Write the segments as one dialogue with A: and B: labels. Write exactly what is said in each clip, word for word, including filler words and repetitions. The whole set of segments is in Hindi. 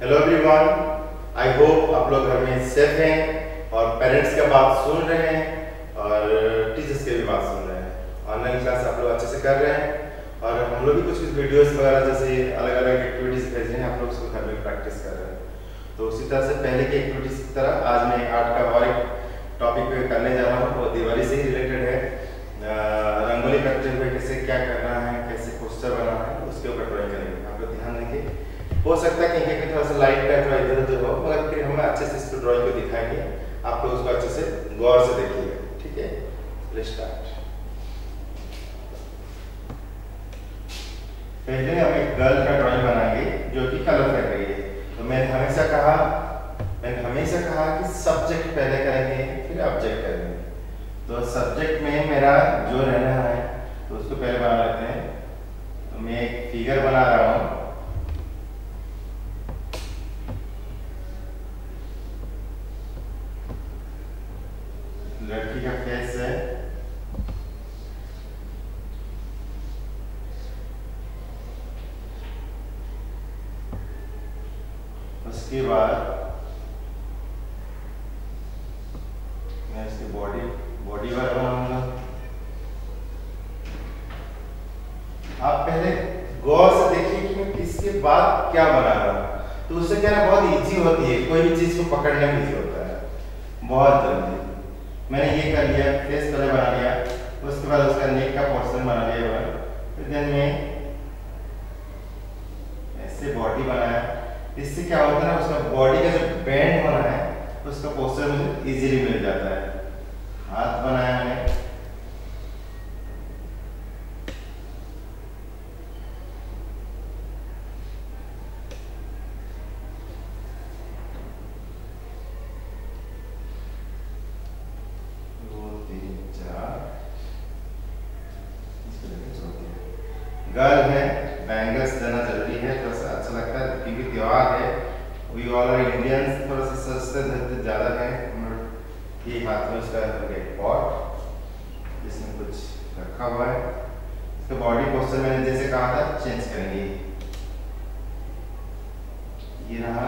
A: हेलो एवरीवन, आई होप आप लोग घर में सेफ हैं और पेरेंट्स का बात सुन रहे हैं और टीचर्स की भी बात सुन रहे हैं। ऑनलाइन क्लास आप लोग अच्छे से कर रहे हैं और हम लोग भी कुछ कुछ वीडियोस वगैरह जैसे अलग अलग एक्टिविटीज भेज रहे हैं, आप लोग उसको घर में प्रैक्टिस कर रहे हैं। तो उसी तरह से पहले की एक्टिविटीज की तरह आज मैं आर्ट का और एक टॉपिक करने जा रहा हूँ, वो दिवाली से ही रिलेटेड है। रंगोली करते हुए कैसे क्या करना है, कैसे पोस्टर बनाना है, उसके ऊपर ड्राइंग करेंगे। आप लोग ध्यान देंगे, हो सकता है कि थोड़ा सा लाइट का थोड़ा इधर उधर हो, मगर फिर हम अच्छे से इसको ड्राइंग को दिखाएंगे। आप लोग उसको अच्छे से गौर से देखिएगा, ठीक है। Let's start. पहले हम एक गर्ल का ड्राइंग बनाएंगे जो कि कलर कर रही है। तो मैंने हमेशा कहा मैंने हमेशा कहा कि सब्जेक्ट पहले करेंगे फिर ऑब्जेक्ट करेंगे। तो सब्जेक्ट में मेरा जो रहना है तो उसको पहले बना लेते हैं। तो मैं एक फिगर बना रहा हूँ। लड़की का फेस है, उसके बाद मैं इसकी बॉडी बॉडी वर्क बनाऊंगा। आप पहले गौर से देखिए कि मैं किसके बाद क्या बना रहा हूँ। तो उससे क्या ना बहुत इजी होती है, कोई भी चीज को पकड़ने में इजी होता है बहुत जल्दी। मैंने ये कर लिया, फेस कलर बना लिया, उसके बाद उसका नेक का पोर्शन बना लिया, फिर देन में ऐसे बॉडी बनाया। इससे क्या होता है ना, उसका बॉडी का जो बैंड होना है उसका पोस्टर मुझे इजीली मिल जाता है। हाथ बनाया मैंने, गर्ल है, बैंगल्स देना जरूरी है, थोड़ा सा अच्छा लगता है क्योंकि त्योहार है। वी ऑल आर इंडियंस, थोड़ा सा सस्ते धरते ज़्यादा है। ये हाथ में उसका पॉट जिसमें कुछ रखा हुआ है। इसका बॉडी पोस्टर मैंने जैसे कहा था चेंज करेंगे। ये रहा।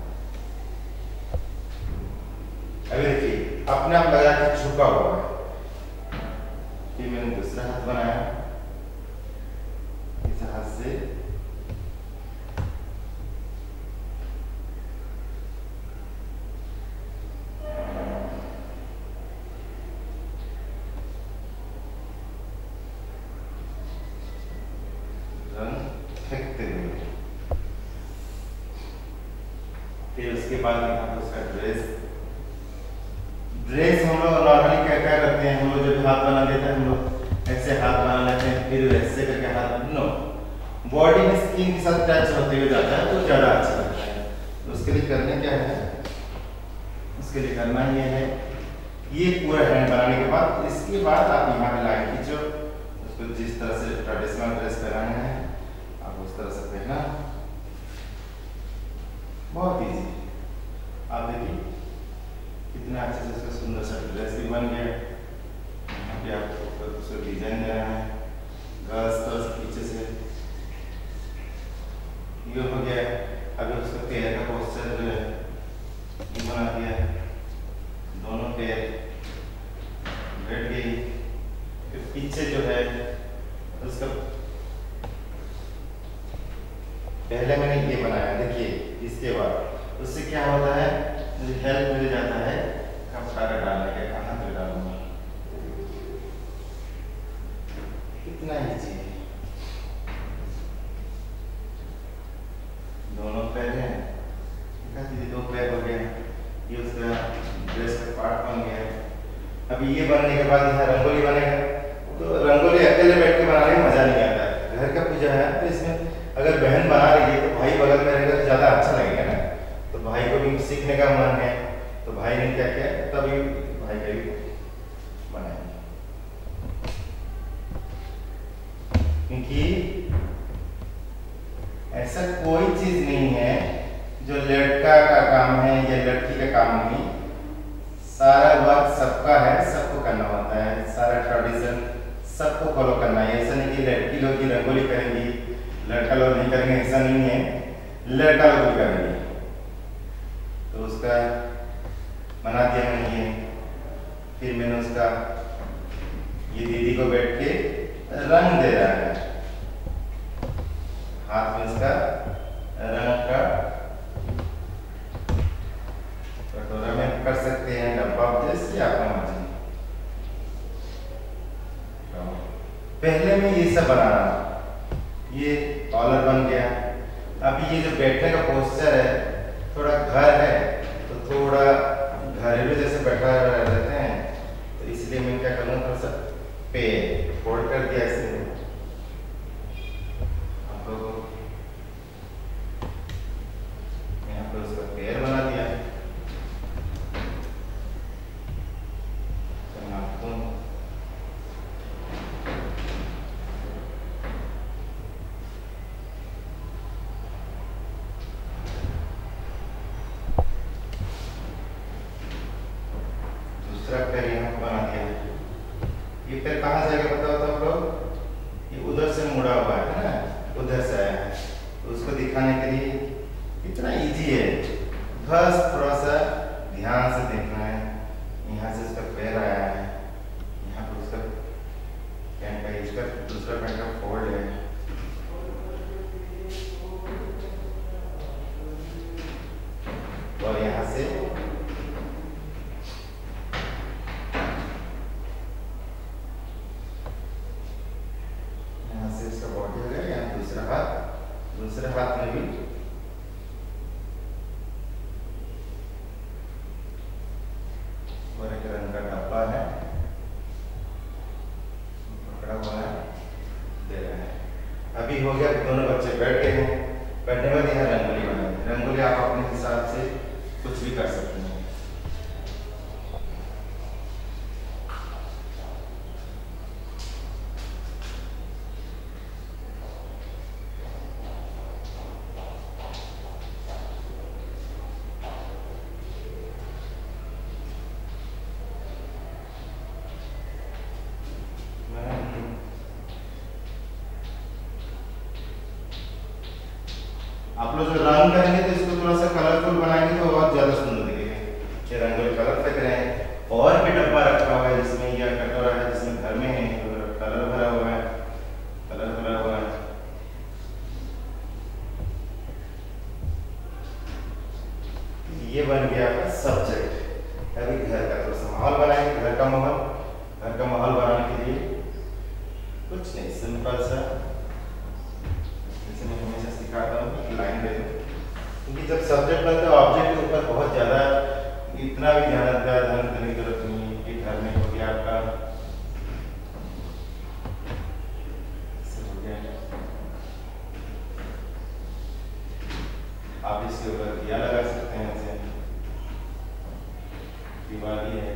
A: अभी देखिए अपने आप लगा कि झुका हुआ है। फिर मैंने दूसरा हाथ बनाया, इस हाथ से रंग फेंकते हुए। फिर उसके बाद यहाँ पर उसका ड्रेस ड्रेस हम लोग नॉर्मली क्या क्या करते हैं, हम लोग जब हाथ बना देते हैं हम लोग ऐसे हाथ बना लेते हैं, फिर ऐसे करके हाथ नो बॉडी में स्किन के साथ टच होते हुए जाता है तो ज़्यादा अच्छा लगता है। तो उसके लिए करना क्या है, उसके लिए करना ये है, ये पूरा हैंड बनाने के बाद इसके बाद आप यहाँ पे लाइन खींचो। उसको जिस तरह से ट्रेडिशनल ड्रेस पहनाना है आप उस तरह से पहना, बहुत ईजी। आप देखिए कितना अच्छे से उसका सुंदर सा ड्रेस भी बन गया। यहाँ पे आपको उसको डिजाइन देना है, गर्ल्स तरह से पीछे से ये हो गया। अभी उसका पैर का पोस्टर जो है ये बना दिया, दोनों पैर बैठ गई। फिर पीछे जो है उसका पहले मैंने ये बनाया, देखिए इसके बाद उससे क्या होता है, मुझे हेल्प मिल जाता है कपड़ा का डालने का, कहाँ पे डालूंगा, कितना ईजी है। दोनों पैर हैं, दो पैर हो गए, ये उसका ड्रेस का पार्ट बन गया। अभी ये बनने के बाद यहाँ रंगोली बनेगा। तो रंगोली अकेले बैठ के बनाने में मजा नहीं आता है, घर का पूजा है तो इसमें अगर बहन बना रही है तो भाई बगल में रहेगा तो ज़्यादा अच्छा लगेगा ना। तो भाई को भी सीखने का मन है, तो भाई ने क्या किया, तभी भाई का भी बनाएंगे। क्योंकि ऐसा कोई चीज नहीं है जो लड़का का काम है या लड़की का काम नहीं। सारा वर्क सबका है, सबको करना होता है, सारा ट्रेडिशन सबको फॉलो करना है। ऐसा नहीं कि लड़की लोग की रंगोली करेंगी लड़का लोग नहीं करेंगे, ऐसा नहीं है, लड़का लोग भी करेंगे। तो उसका बना दिया मैंने ये। फिर मैंने उसका ये दीदी को बैठ के रंग दे रहा है, हाथ में इसका रंग का कटोरा में कर सकते हैं, डब्बा जैसे आपका मर्जी। पहले में ये सब बना रहा, ये कॉलर बन गया। अब ये जो बैठने का पोस्चर है थोड़ा घर है तो थोड़ा घरेलू जैसे बैठा रहते हैं, तो इसलिए मैं क्या करूँगा थोड़ा सा पे फोल्ड कर दिया ऐसे। आप लोग यहाँ पे उसका पैर बना दिया। दूसरा पैर यहाँ बना दिया। ये पैर कहाँ से आगे बताओ तो आप लोग, ये उधर से मुड़ा हुआ है ना, उधर से आया है। तो उसको दिखाने के लिए कितना इजी है, बस थोड़ा सा ध्यान से देखना है। यहाँ से उसका पैर आया है, यहाँ पर उसका पैंट का इसका दूसरा पैंट का फोल्ड है। और यहाँ से दूसरे हाथ में भी और एक रंग का डब्बा है पकड़ा हुआ है, दे रहे हैं। अभी हो गया, दोनों बच्चे बैठ गए हैं। बैठने में यहाँ रंगोली बनाई। रंगोली आप अपने हिसाब से कुछ भी कर सकते हैं। आप लोग जो रंग करेंगे तो इसको थोड़ा सा कलरफुल बनाएंगे तो और ज्यादा सुंदर दिखेगा। ये रंगोली कलर फेंक रहे हैं और भी डब्बा रखा हुआ है जिसमें यह कटोरा है जिसमें घर में है कलर भरा हुआ है, कलर भरा हुआ है। ये बन गया आपका सब्जेक्ट। अभी घर का थोड़ा सा माहौल बनाएंगे। घर का माहौल, घर का माहौल बनाने के लिए कुछ नहीं, सिंपल सा मैं हमेशा सिखाता हूँ कि लाइन दे दो, क्योंकि जब सब्जेक्ट बनता है ऑब्जेक्ट के ऊपर बहुत ज़्यादा इतना भी ध्यान ध्यान देने की जरूरत नहीं है कि घर में हो गया आपका हो गया। आप इसके ऊपर दिया लगा सकते हैं, ऐसे दिवाली है।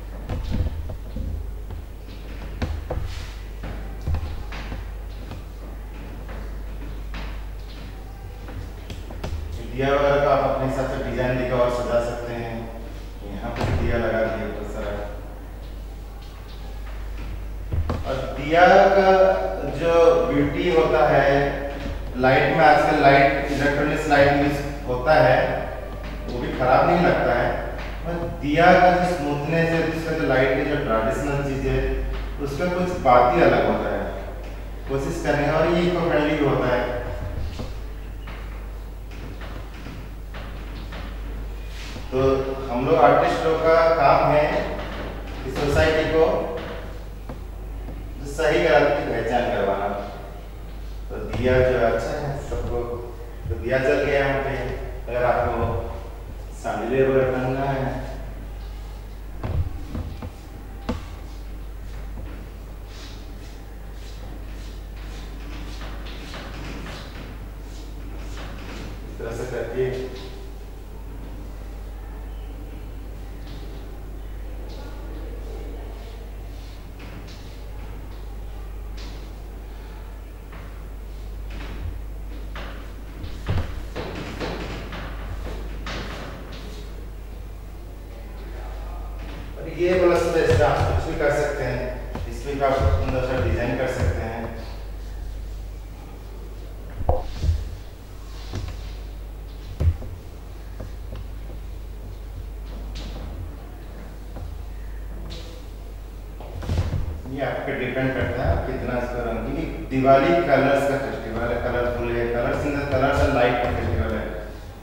A: दिया वगैरह का आप अपने हिसाब से डिजाइन देकर और सजा सकते हैं। यहाँ पर दिया लगा दिया बहुत सारा। और दिया का जो ब्यूटी होता है लाइट में, आजकल लाइट इलेक्ट्रॉनिक्स लाइट यूज होता है वो भी खराब नहीं लगता है, और दिया का जो स्मूथनेस है, उसका जो लाइट की जो ट्रेडिशनल चीज है उसका कुछ बात ही अलग होता है। कोशिश करें, और ये इको फ्रेंडली भी होता है। तो हम लोग आर्टिस्ट लोग का काम है इस सोसाइटी को सही गलत की पहचान करवाना। तो दिया जो अच्छा है सबको, तो दिया चल गया यहाँ पे। अगर आपको सांडले वगैरह करना है इस तरह से करके ये वाला स्पेस आप कुछ भी कर सकते हैं, इसमें भी आप सुंदर सा डिजाइन कर सकते हैं। डिपेंड करता है कितना इसका रंग, क्योंकि दिवाली कलर्स का फेस्टिवल है, कलरफुल है, colours in the colours and light का फेस्टिवल है।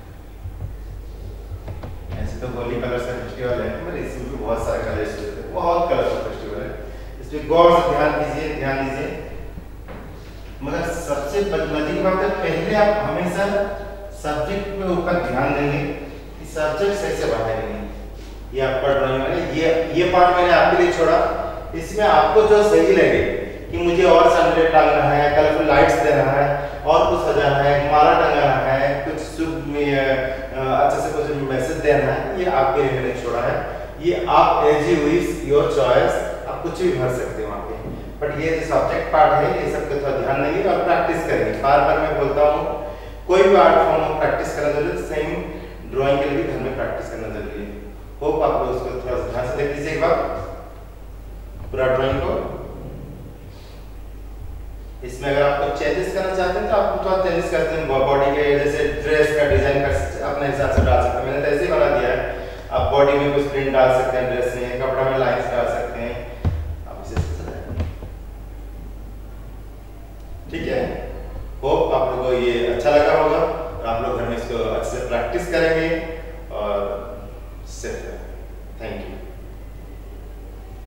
A: ऐसे तो होली कलर्स का फेस्टिवल है, पर इसमें भी बहुत सारे कलर्स होते हैं, बहुत कलरफुल फेस्टिवल है। इसमें गौर से ध्यान दीजिए, ध्यान दीजिए। मगर सबसे मजे की बात है, पहले आप हमेशा सब्जेक्ट के ऊपर ध्यान देंगे कि सब्जेक्ट सही से बढ़ाएंगे। ये आप पढ़ रहे हैं, ये ये पार्ट मैंने आपके लिए छोड़ा। इसमें आपको जो सही लगे कि मुझे और सनलाइट डालना है, कलरफुल लाइट्स देना है, और कुछ सजाना है, माला टंगाना है, कुछ शुभ में अच्छे से कुछ मैसेज देना है, ये आपके लिए मैंने छोड़ा है। ये आप as you wish, your choice, आप कुछ भी भर सकते हो वहाँ पे। बट ये जो सब्जेक्ट पार्ट है, ये सब पे थोड़ा ध्यान देंगे और प्रैक्टिस करेंगे। बार बार मैं बोलता हूँ, कोई भी आर्ट फॉर्म में प्रैक्टिस करना जरूरी है, सेम ड्राइंग के लिए भी घर में प्रैक्टिस करना जरूरी है। होप आप लोग उसको थोड़ा सा ध्यान से देख लीजिए एक बार पूरा ड्राइंग को। इसमें अगर आप कुछ चेंजेस करना चाहते हैं तो आप थोड़ा चेंजेस करते हैं, बॉडी के जैसे ड्रेस का डिजाइन कर अपने हिसाब से डाल सकते हैं। मैंने तो ऐसे ही बना दिया है। आप बॉडी में कुछ प्रिंट डाल सकते हैं, ड्रेस में, कपड़ा में लाइंस डाल सकते हैं, आप इसे सजाएं। ठीक है, होप आप लोगों को ये अच्छा लगा होगा। आप लोग घर में इसको अच्छे से प्रैक्टिस करेंगे